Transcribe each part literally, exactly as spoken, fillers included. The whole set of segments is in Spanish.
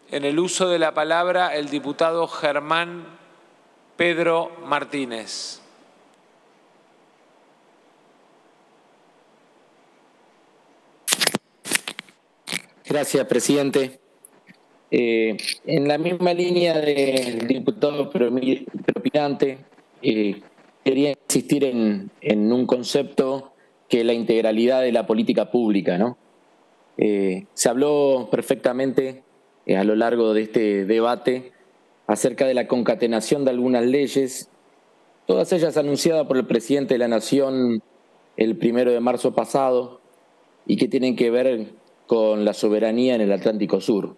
En el uso de la palabra, el diputado Germán Pedro Martínez. Gracias, presidente. Eh, en la misma línea del diputado propinante, eh, quería insistir en, en un concepto que es la integralidad de la política pública, ¿no? Eh, se habló perfectamente eh, a lo largo de este debate acerca de la concatenación de algunas leyes, todas ellas anunciadas por el presidente de la Nación el primero de marzo pasado y que tienen que ver con la soberanía en el Atlántico Sur.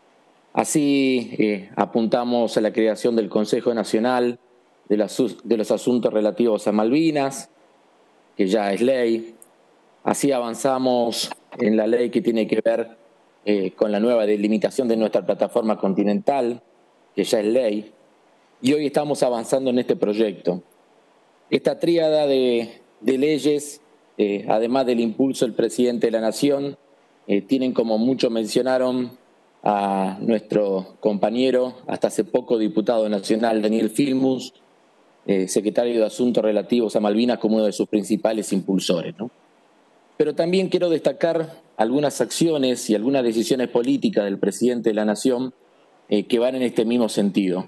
Así eh, apuntamos a la creación del Consejo Nacional de, la, de los Asuntos Relativos a Malvinas, que ya es ley. Así avanzamos en la ley que tiene que ver eh, con la nueva delimitación de nuestra plataforma continental, que ya es ley. Y hoy estamos avanzando en este proyecto. Esta tríada de, de leyes, eh, además del impulso del presidente de la Nación, eh, tienen, como muchos mencionaron, a nuestro compañero, hasta hace poco diputado nacional, Daniel Filmus, eh, secretario de Asuntos Relativos a Malvinas, como uno de sus principales impulsores, ¿no? Pero también quiero destacar algunas acciones y algunas decisiones políticas del presidente de la Nación eh, que van en este mismo sentido.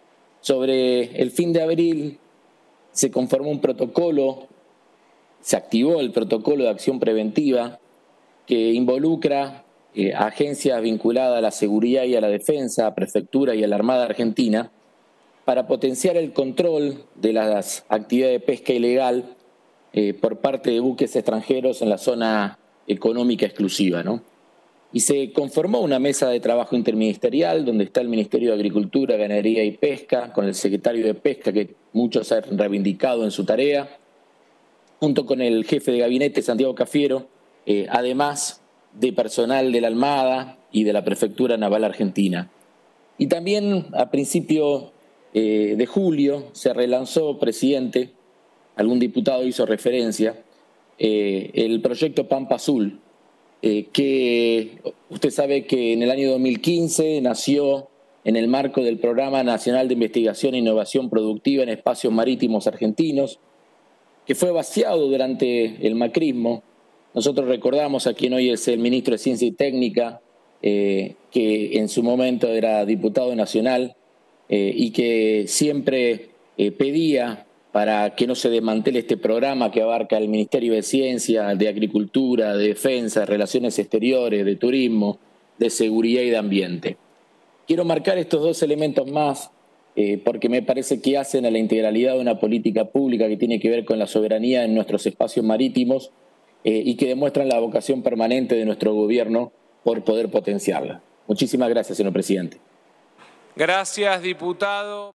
Sobre el fin de abril se conformó un protocolo, se activó el protocolo de acción preventiva que involucra eh, a agencias vinculadas a la seguridad y a la defensa, a Prefectura y a la Armada Argentina, para potenciar el control de las actividades de pesca ilegal eh, por parte de buques extranjeros en la zona económica exclusiva, ¿no? Y se conformó una mesa de trabajo interministerial donde está el Ministerio de Agricultura, Ganadería y Pesca, con el secretario de Pesca, que muchos han reivindicado en su tarea, junto con el jefe de gabinete, Santiago Cafiero, eh, además de personal de la Armada y de la Prefectura Naval Argentina. Y también a principios eh, de julio se relanzó, presidente, algún diputado hizo referencia, eh, el proyecto Pampa Azul, eh, que usted sabe que en el año dos mil quince nació en el marco del Programa Nacional de Investigación e Innovación Productiva en Espacios Marítimos Argentinos, que fue vaciado durante el macrismo. Nosotros recordamos a quien hoy es el ministro de Ciencia y Técnica, eh, que en su momento era diputado nacional eh, y que siempre eh, pedía para que no se desmantele este programa que abarca el Ministerio de Ciencia, de Agricultura, de Defensa, de Relaciones Exteriores, de Turismo, de Seguridad y de Ambiente. Quiero marcar estos dos elementos más eh, porque me parece que hacen a la integralidad de una política pública que tiene que ver con la soberanía en nuestros espacios marítimos eh, y que demuestran la vocación permanente de nuestro gobierno por poder potenciarla. Muchísimas gracias, señor presidente. Gracias, diputado.